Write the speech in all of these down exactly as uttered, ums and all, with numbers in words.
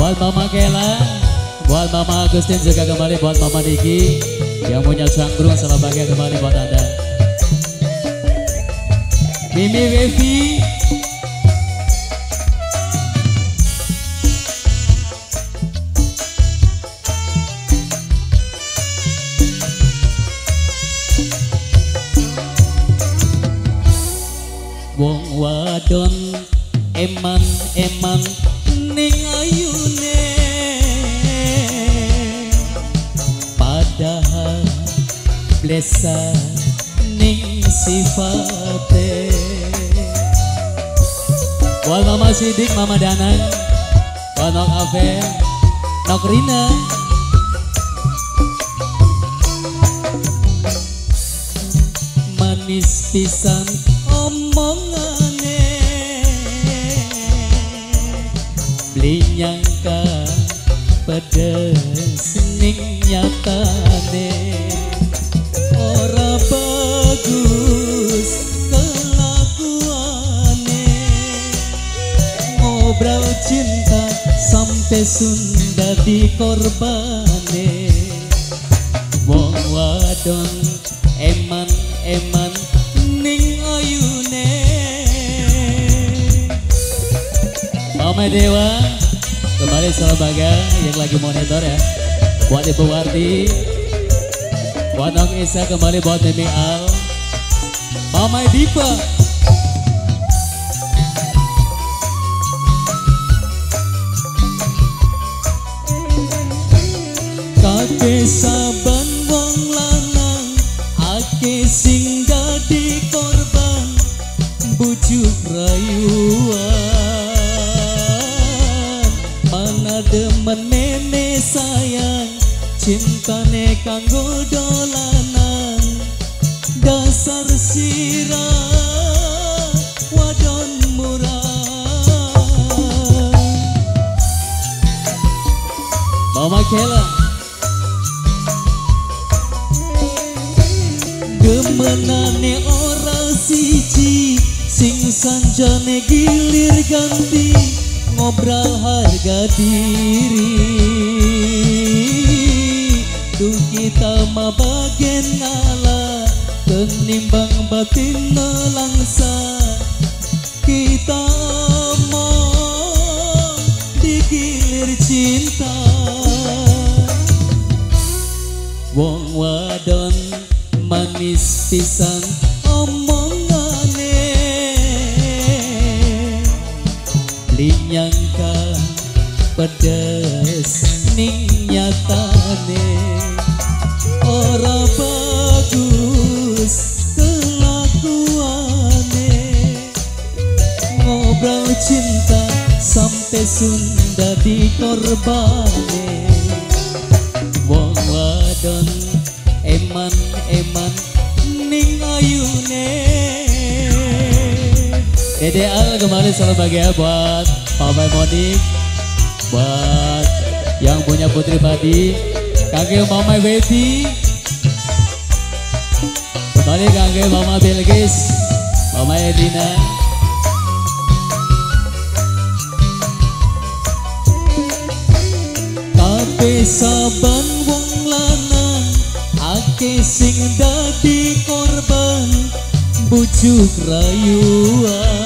Buat Mama Kela, buat Mama Agustin juga kembali, buat Mama Diki yang punya cangkrung, selamat bahagia kembali buat Anda. Mimi Wevi, wong wadon eman-eman ning ayune, padahal blesa ning sifate. Buat Mama Sidik, Mama Danang, buat Nok Ave, Nok Rina, manis pisan omongane, beli nyangka pedes ning nyatane. Ora bagus kelakuane, ngobrol cinta sampai Sunda di korbane. Wong wadon eman-eman ning ayune. Mama Dewa kembali selamat bahagia yang lagi monitor ya. Buat Ibu Warti, buat Nong Isa kembali, buat Mimi Al, Mama Diva, kake saban wong lanang ake sing dadi korban bujuk rayuan. Mana demen nene sayang cintane kanggo dolanan, dasar sirah wadon murah. Mama Kela, gemenane ora siji, sing sanjane gilir ganti, ngobrol harga diri. Tuh kita mah bagen ngalah, kenimbang batin nelangsa. Kita omong digilir cinta. Wong wadon manis pisan omongane, li nyangka pedes ning nyatane. Ora bagus kelakuane, ngobrol cinta sampai Sunda di korbane. Wong wadon eman-eman ning ayune. Dede Al kembali selamat bahagia, buat Papa Monik, buat yang punya Putri Badi, kakek Mama Wevi, kembali kakek Mama Bilgis, Mama Edina, kabeh saban wong lanang ake sing dadi korban bujuk rayuan.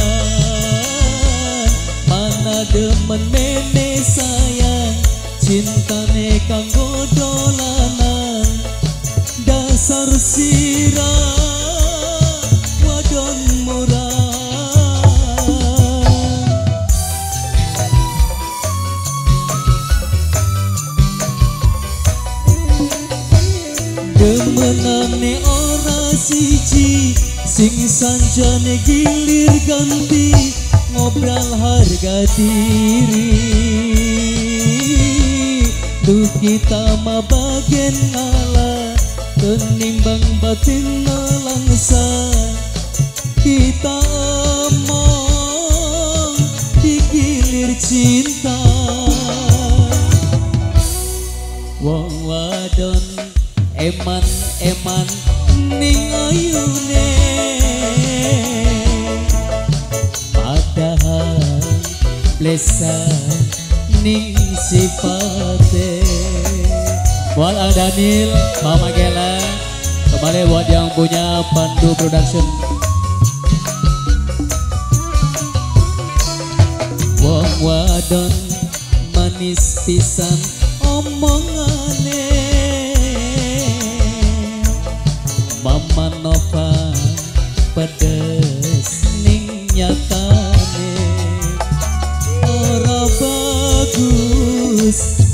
Mana demen nene sayang cintane kanggo dolanan, dasar sirah wadon murah. Demenane ora siji, sing sanjane gilir ganti, ngobrol harga diri. Tuh kita mah bagen ngalah, kenimbang batin nelangsa. Kita omong digilir cinta. Wong wadon eman-eman ning ayune, padahal blesa ning sifate. Buat Al Daniel, Mama Gela, kembali buat yang punya Pandu Production. Wong wadon manis pisan omongane, Mama Nova pedes ning nyatane. Ora bagus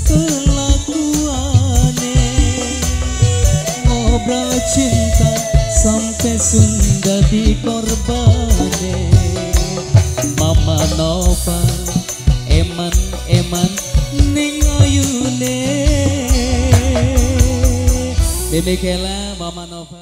kelakuane, ngobrol cinta sampai Sunda di korbane. Mama Nova eman-eman ning ayune. Bebe Kela, Mama Nova.